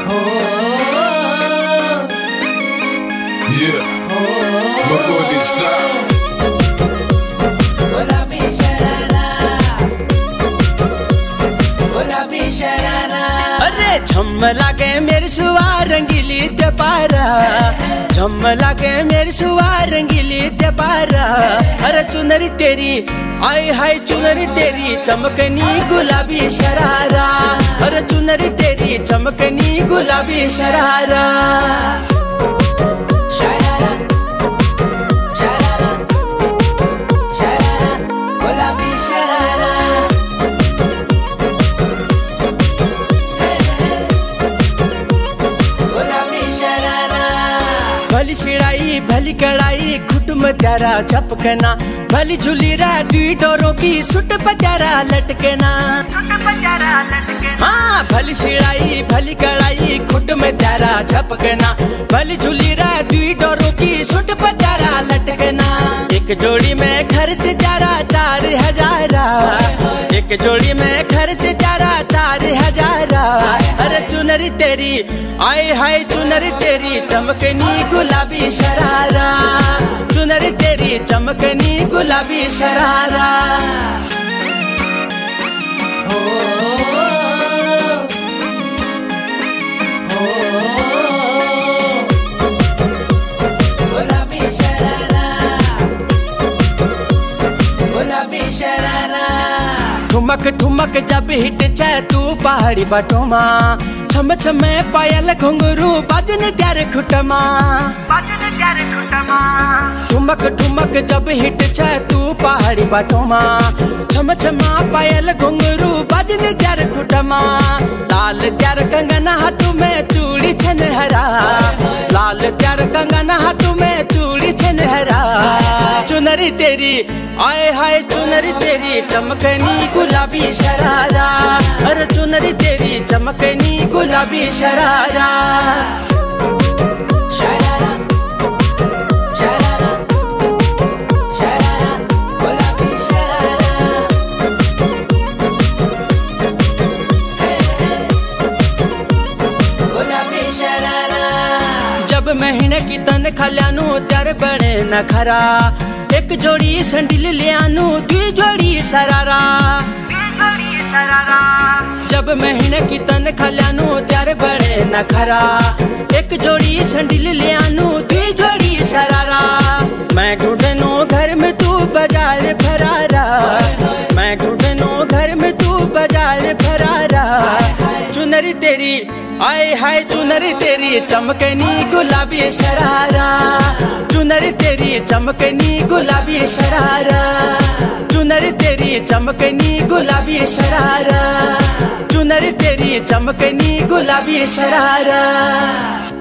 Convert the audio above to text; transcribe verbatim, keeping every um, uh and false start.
Yeah, Magoli Sound. गुलाबी शरारा, गुलाबी शरारा। अरे झम लागे मेरी सुआ रंगीली ते पारा, झम लागे मेरी सुआ रंगीली ते पारा। अरे चुनरी तेरी आई हाय चुनरी तेरी चमकनी गुलाबी शरारा। अरे चुनरी तेरी चमकनी गुलाबी शरारा। शरारा, शरारा, शरारा, गुलाबी शरारा। गुलाबी शरारा। भली सिड़ाई भली कड़ाई खुटम त्यारा झपकना, भली झुलीरा दी डोरों की सुट पचारा लटकना। हाँ भली सिड़ाई भली कड़ाई खुट में त्यारा झपकना, भली झुलीरा दी डोरों की सुट पचारा लटकना। एक जोड़ी में खर्च त्यारा चार हजारा, एक जोड़ी में खर्च त्यारा चार हजारा। अरे चुनरी तेरी आए हाय चुनरी तेरी चमकनी गुलाबी शरारा, चुनरी तेरी चमकनी गुलाबी शरारा। हो, हो, गुलाबी शरारा, गुलाबी शरारा। ठुमक ठुमक जब हिट छे तू पहाड़ी बटोमा, छम छम पायल घुंघरू बाजन त्यार खुटमा। ठुमक ठुमक जब हिट छे तू पहाड़ी बटोमा, छम छम पायल घुंघरू बाजन त्यार खुटमा। लाल त्यार कंगन हाथ में चूड़ी छन हरा, लाल त्यार कंगन हाथ में चूड़ी छन हरा। चुनरी तेरी आए हाय चुनरी तेरी चमकनी गुलाबी शरारा। अरे चुनरी तेरी चमकनी गुलाबी शरारा। शरारा, शरारा, शरारा, गुलाबी शरारा। गुलाबी शरारा। जब महीने की तन खल्यानू त्यार बड़े न खरा, एक जोड़ी संडिल लियानू दी जोड़ी शरारा। जब महीने की तन खल्यानू त्यार बड़े न खरा, एक जोड़ी संडिल लियानू दी जोड़ी शरारा। मैं ढूंढनू घर में तू बाजार फरारा, मैं ढूंढनू घर में तू बाजार फरारा। चुनरी तेरी आए हाय चुनरी तेरी चमकनी गुलाबी शरारा, चुनरी तेरी चमकनी गुलाबी शरारा। चुनरी तेरी चमकनी गुलाबी शरारा, चुनरी तेरी चमकनी गुलाबी शरारा।